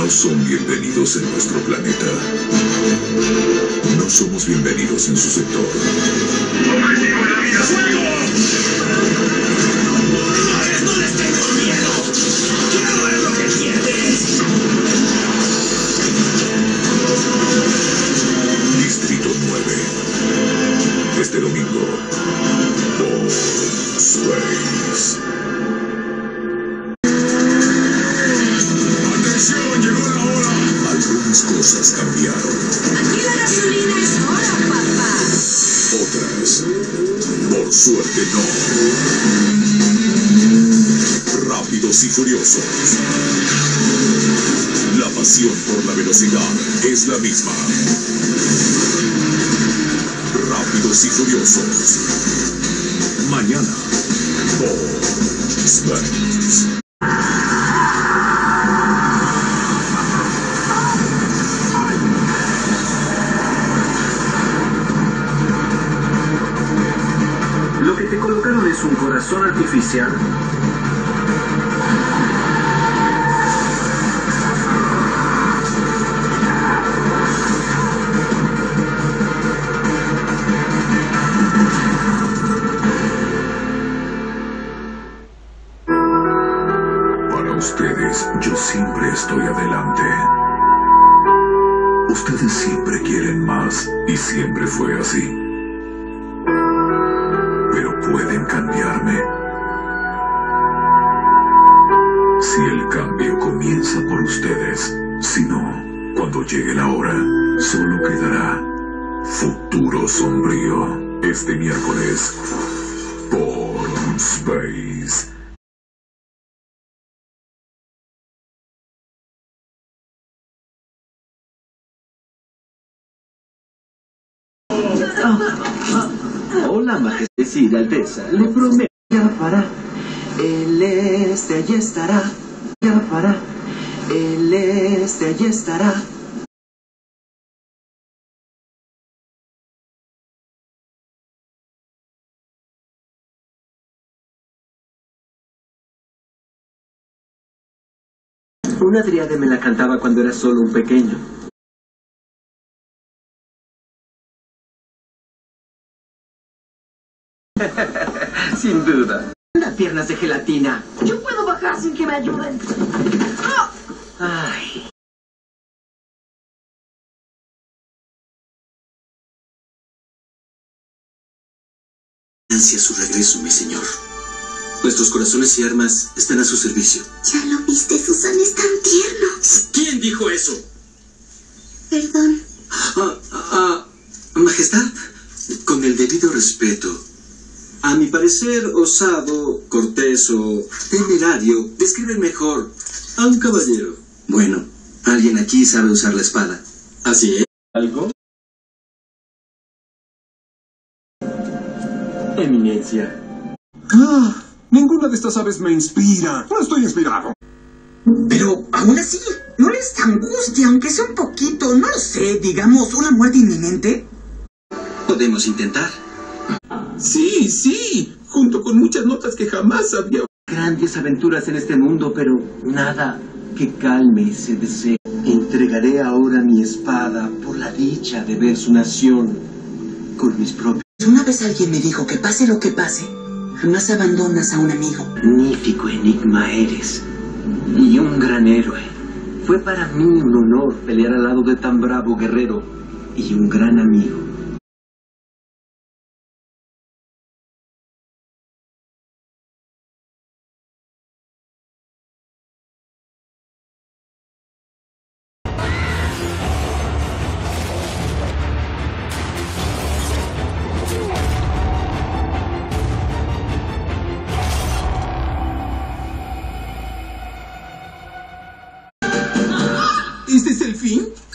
son bienvenidos en nuestro planeta. No somos bienvenidos en su sector. ¡Objetivo de la vida, fuego! ¡No les tengo miedo! ¡Quiero ver lo que tienes! Distrito 9. Este domingo, por Space. Algunas cosas cambiaron. Aquí la gasolina es hora, papá. Otras, por suerte, no. Rápidos y furiosos. La pasión por la velocidad es la misma. Rápidos y furiosos. Mañana, por Space. Lo que te colocaron es un corazón artificial. Para ustedes, yo siempre estoy adelante. Ustedes siempre quieren más y siempre fue así. Pueden cambiarme. Si el cambio comienza por ustedes, si no, cuando llegue la hora, solo quedará futuro sombrío. Este miércoles, por Space. Hola, majestad, Alteza. Le prometo. Ya para. El este allí estará. Ya para. El este allí estará. Una dríade me la cantaba cuando era solo un pequeño. Sin duda. Las piernas de gelatina. Yo puedo bajar sin que me ayuden. ¡Oh! Ay. Ansia su regreso, mi señor. Nuestros corazones y armas están a su servicio. Ya lo viste, Susan, es tan tierno. ¿Quién dijo eso? Perdón. Majestad, con el debido respeto. A mi parecer, osado, cortés o temerario describen mejor a un caballero. Bueno, alguien aquí sabe usar la espada. Así es. ¿Algo? Eminencia. Ninguna de estas aves me inspira. No estoy inspirado. Pero aún así, ¿no les angustia, aunque sea un poquito, no lo sé, digamos, una muerte inminente? Podemos intentar. Sí, junto con muchas notas que jamás había... Grandes aventuras en este mundo, pero nada que calme ese deseo. Entregaré ahora mi espada por la dicha de ver su nación con mis propios... Una vez alguien me dijo que pase lo que pase, jamás abandonas a un amigo. Magnífico enigma eres, y un gran héroe. Fue para mí un honor pelear al lado de tan bravo guerrero y un gran amigo. ¿Este es el fin?